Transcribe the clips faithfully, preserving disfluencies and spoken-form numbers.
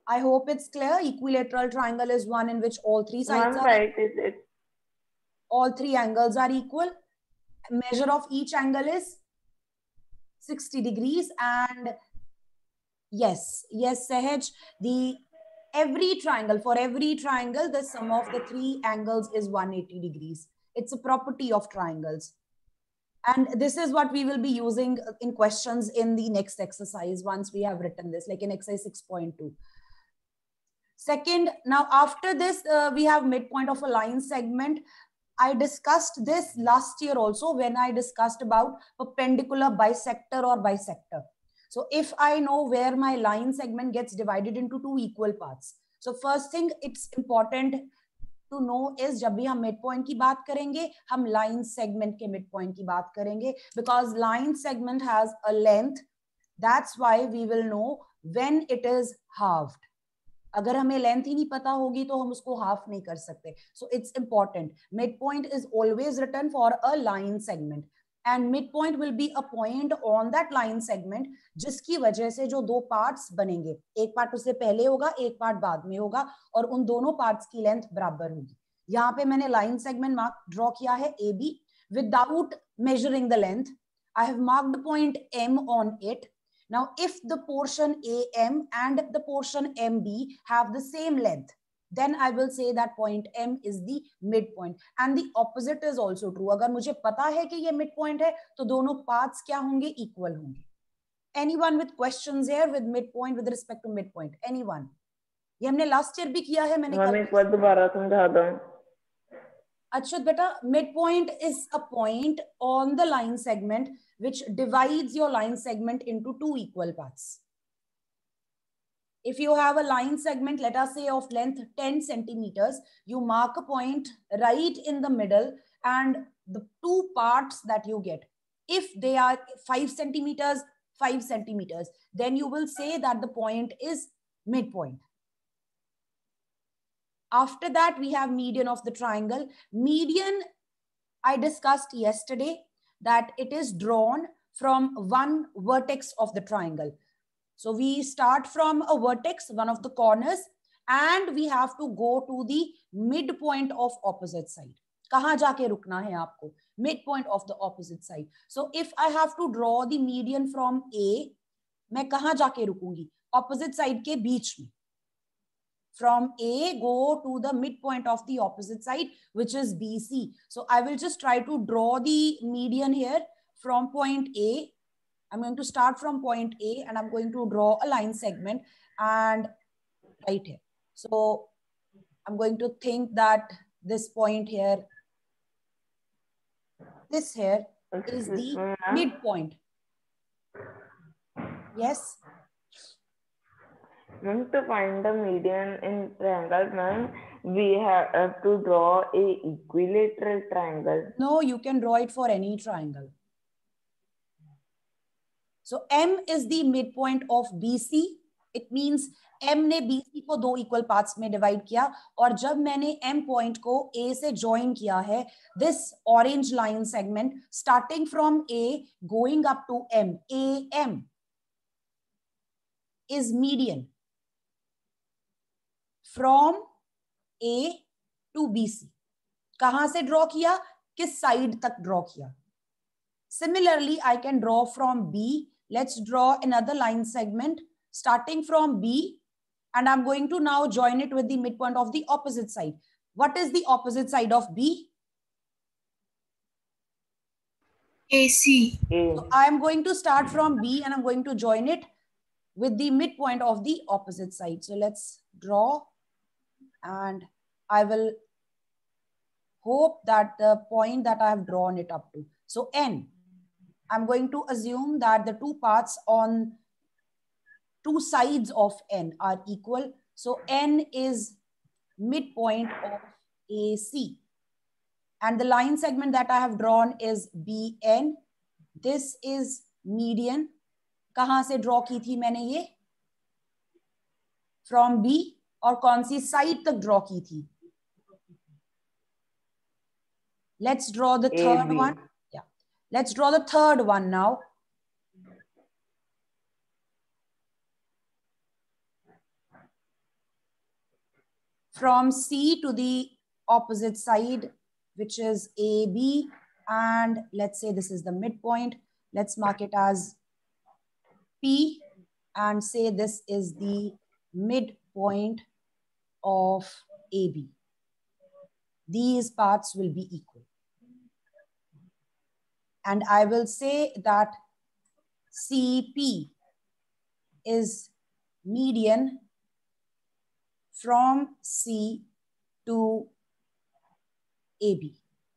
I hope it's clear. Equilateral triangle is one in which all three sides One are side is it. All three angles are equal. Measure of each angle is sixty degrees. And yes, yes, Sahaj, the every triangle, for every triangle, the sum of the three angles is one hundred eighty degrees. It's a property of triangles. And this is what we will be using in questions in the next exercise once we have written this, like in exercise six point two. Second, now after this, uh, we have midpoint of a line segment. I discussed this last year also when I discussed about perpendicular bisector or bisector. So if I know where my line segment gets divided into two equal parts. So first thing it's important to know is जब भी हम midpoint की बात करेंगे हम line segment के midpoint की बात करेंगे because line segment has a length. That's why we will know when it is halved. अगर हमें लेंथ ही नहीं पता होगी तो हम उसको हाफ नहीं कर सकते. So it's important. Mid point is always written for a line segment and mid point will be a point on that line segment जिसकी वजह से जो दो पार्ट्स बनेंगे, एक पार्ट उससे पहले होगा, एक पार्ट बाद में होगा और उन दोनों पार्ट्स की लेंथ बराबर होगी. यहाँ पे मैंने लाइन सेगमेंट मार्क ड्रॉ किया है A B without measuring the length. I have marked point M on it. Now, if the portion A M and the portion M B have the same length, then I will say that point M is the midpoint. And the opposite is also true. अगर मुझे पता है कि ये midpoint है, तो दोनों paths क्या होंगे? Equal होंगे. Anyone with questions here with midpoint with respect to midpoint? Anyone? ये हमने last year भी किया है. मैंने हम एक बार दोबारा समझा दो. Achyut beta, midpoint is a point on the line segment which divides your line segment into two equal parts. If you have a line segment, let us say of length ten centimeters, you mark a point right in the middle and the two parts that you get, if they are five centimeters, five centimeters, then you will say that the point is midpoint. After that, we have median of the triangle. Median, I discussed yesterday that it is drawn from one vertex of the triangle. So we start from a vertex, one of the corners, and we have to go to the midpoint of opposite side. कहाँ जाके रुकना है आपको? Midpoint of the opposite side. So if I have to draw the median from A, मैं कहाँ जाके रुकूंगी? Opposite side के बीच में. From A, go to the midpoint of the opposite side, which is B C. So I will just try to draw the median here from point A. I'm going to start from point A and I'm going to draw a line segment and right here. So I'm going to think that this point here, this here is the midpoint. Yes? Ma'am, to find the median in triangle, ma'am, we have to draw a equilateral triangle. No, you can draw it for any triangle. So M is the midpoint of B C. It means M ने B C को दो equal parts में divide किया और जब मैंने M point को A से join किया है, this orange line segment starting from A going up to M, A M is median from A to B C. कहाँ से draw किया? किस side तक draw किया? Similarly, I can draw from B. Let's draw another line segment starting from B and I'm going to now join it with the midpoint of the opposite side. What is the opposite side of B? A C. So I am going to start from B and I'm going to join it with the midpoint of the opposite side. So let's draw and I will hope that the point that I have drawn it up to. So N. I'm going to assume that the two parts on two sides of N are equal. So N is midpoint of A C. And the line segment that I have drawn is B N. This is median. कहाँ से draw की थी मैंने ये? From B. और कौन सी side तक draw की थी? Let's draw the third A B. one. Let's draw the third one now. from C to the opposite side, which is A B, and let's say this is the midpoint. Let's mark it as P and say this is the midpoint of A B. These parts will be equal. And I will say that C P is median from C to A B.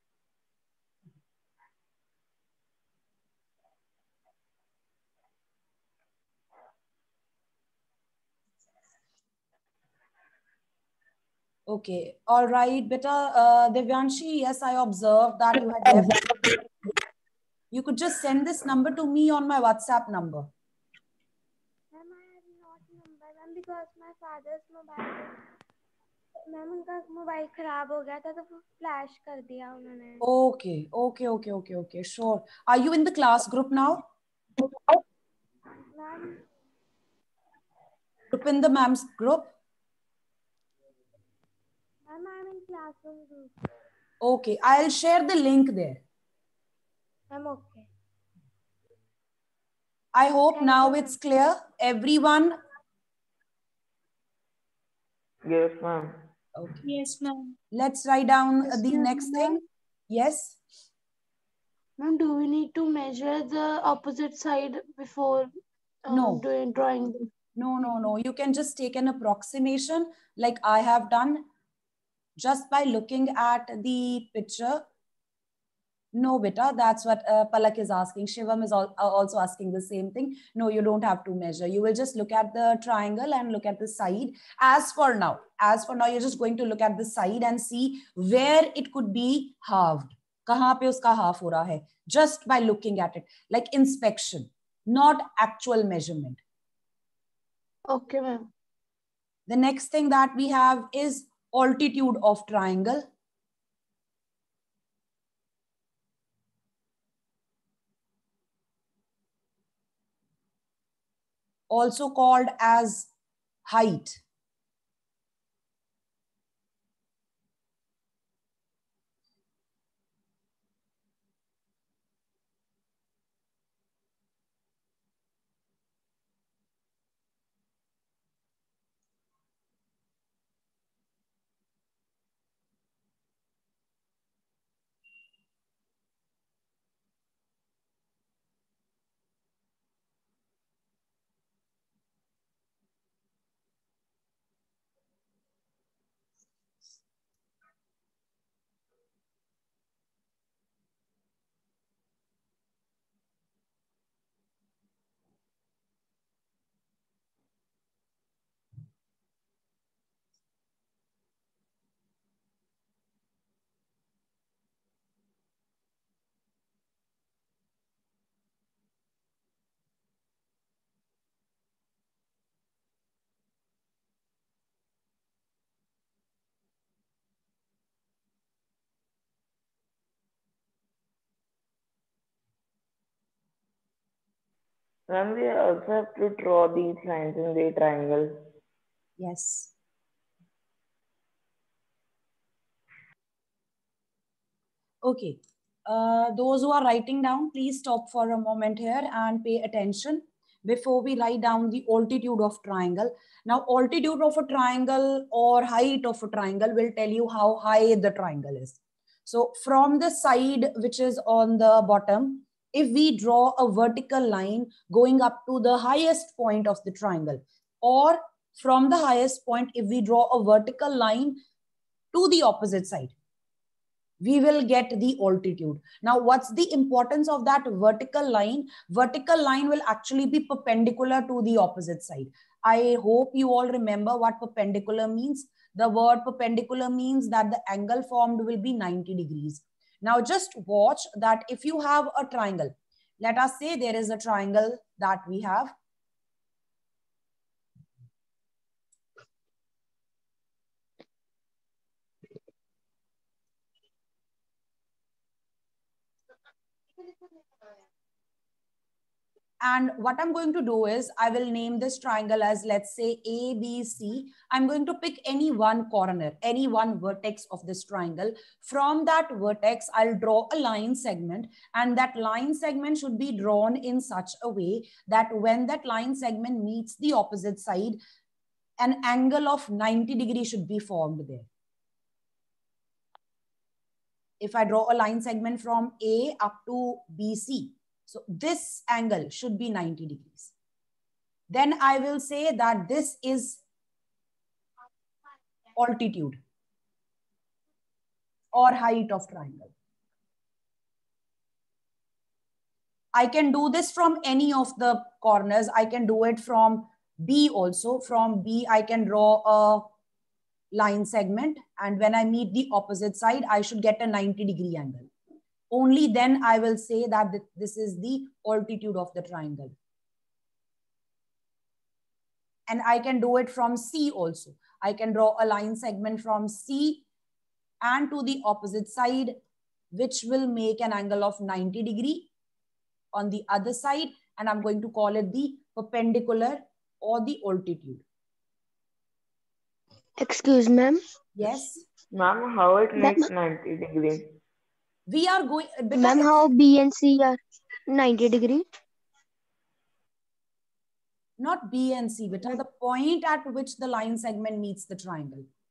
Okay, all right, beta. Uh, Devyanshi, yes, I observed that you had left. You could just send this number to me on my WhatsApp number. Ma'am, I have not number, ma'am, because my father's mobile, ma'am उनका mobile खराब हो गया था तो flash कर दिया उन्होंने. Okay, okay, okay, okay, okay, sure. Are you in the class group now? Ma'am, Group in the ma'am's group? ma'am, I'm in classroom group. Okay, I'll share the link there. Ma'am, okay. I hope Thank now you, it's clear. Everyone. Yes, ma'am. Okay. Yes, ma'am. Let's write down Yes, the ma'am. next thing. Yes. Ma'am, do we need to measure the opposite side before uh, No. doing drawing? No, no, no. You can just take an approximation like I have done just by looking at the picture. No, beta, that's what uh, Palak is asking. Shivam is al also asking the same thing. No, you don't have to measure. You will just look at the triangle and look at the side. As for now, as for now, you're just going to look at the side and see where it could be halved. Kahan pe uska half ho raha hai? Just by looking at it, like inspection, not actual measurement. Okay, ma'am. The next thing that we have is altitude of triangle. Also called as height. Ma'am, we also have to draw these lines in the triangle. Yes. Okay. Uh, those who are writing down, please stop for a moment here and pay attention before we write down the altitude of triangle. Now, altitude of a triangle or height of a triangle will tell you how high the triangle is. So from the side, which is on the bottom, if we draw a vertical line going up to the highest point of the triangle, or from the highest point, if we draw a vertical line to the opposite side, we will get the altitude. Now, what's the importance of that vertical line? Vertical line will actually be perpendicular to the opposite side. I hope you all remember what perpendicular means. The word perpendicular means that the angle formed will be ninety degrees. Now, just watch that if you have a triangle, let us say there is a triangle that we have. And what I'm going to do is I will name this triangle as, let's say, A, B, C. I'm going to pick any one corner, any one vertex of this triangle. From that vertex, I'll draw a line segment, and that line segment should be drawn in such a way that when that line segment meets the opposite side, an angle of ninety degrees should be formed there. If I draw a line segment from A up to B C, so this angle should be ninety degrees. Then I will say that this is altitude or height of triangle. I can do this from any of the corners. I can do it from B also. From B, I can draw a line segment, and when I meet the opposite side, I should get a ninety degree angle. Only then I will say that this is the altitude of the triangle. And I can do it from C also. I can draw a line segment from C and to the opposite side, which will make an angle of ninety degree on the other side. And I'm going to call it the perpendicular or the altitude. Excuse ma'am. Yes. Ma'am, how it makes ninety degree? We are going... Ma'am, how B and C are ninety degree? Not B and C, but the point at which the line segment meets the triangle.